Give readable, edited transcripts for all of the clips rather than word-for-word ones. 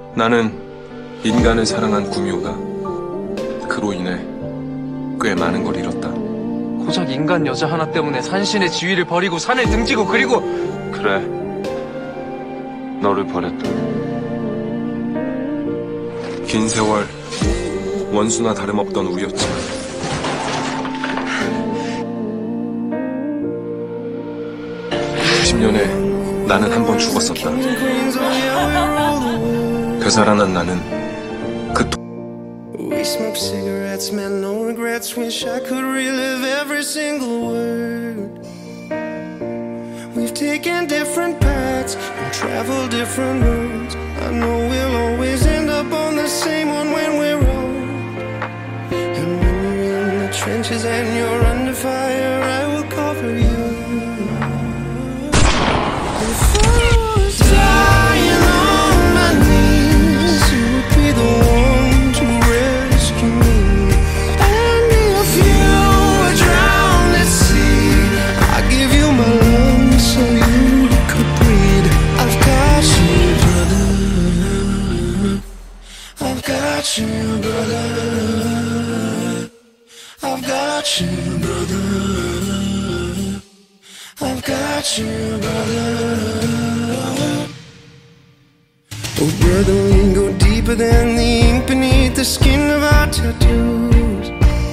나는 인간을 사랑한 구미호다. 그로 인해 꽤 많은 걸 잃었다. 고작 인간 여자 하나 때문에 산신의 지위를 버리고 산을 등지고 그리고 그래, 너를 버렸다. 긴 세월 원수나 다름없던 우리였지만 90년에 나는 한 번 죽었었다. 되살아난 나는 We smoke cigarettes, man, no regrets. Wish I could relive every single word. We've taken different paths and traveled different roads. I know we'll always end up on the same one when we're old. And when you're in the trenches and you're under fire, I will cover you. If I was dying on my knees, you would be the one to rescue me. And if you were drowned at sea, I'd give you my lungs so you could breathe. I've got you, brother. I've got you, brother. I've got you, brother. I've got you, brother. Oh, brother, we go deeper than the ink beneath the skin of our tattoos.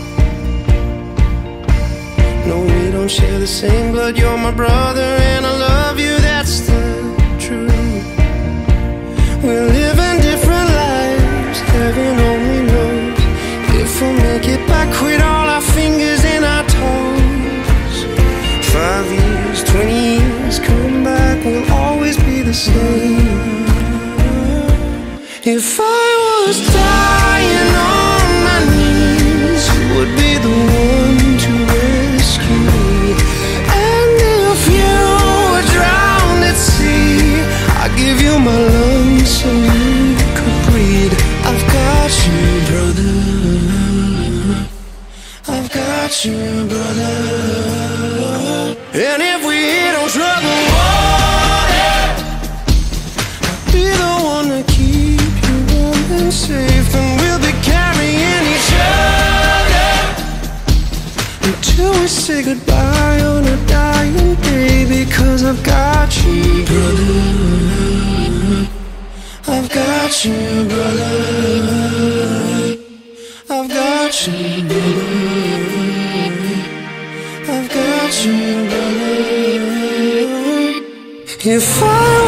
No, we don't share the same blood. You're my brother and I love you, that's the truth. We're living different lives, heaven only knows if we'll make it back with all our fingers and our toes. 5 years, 20 years, come back, we'll always be the same. If I was dying on my knees, you would be the one to rescue me. And if you were drowned at sea, I'd give you my lungs so you could breathe. I've got you, brother. I've got you, brother. And if we hit on trouble water, I'll be the one to keep you warm and safe. And we'll be carrying each other until we say goodbye on a dying day. Because I've got you, brother. I've got you, brother. I've got you, brother. I've got you, brother. If I